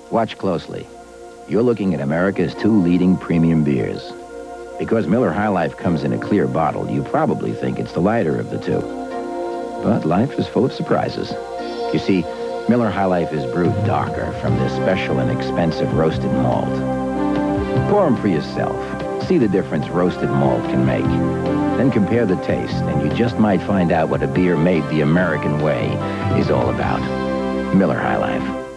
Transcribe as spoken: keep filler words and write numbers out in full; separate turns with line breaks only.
Watch closely. You're looking at America's two leading premium beers. Because Miller High Life comes in a clear bottle, you probably think it's the lighter of the two. But life is full of surprises. You see, Miller High Life is brewed darker from this special and expensive roasted malt. Pour them for yourself. See the difference roasted malt can make. Then compare the taste, and you just might find out what a beer made the American way is all about. Miller High Life.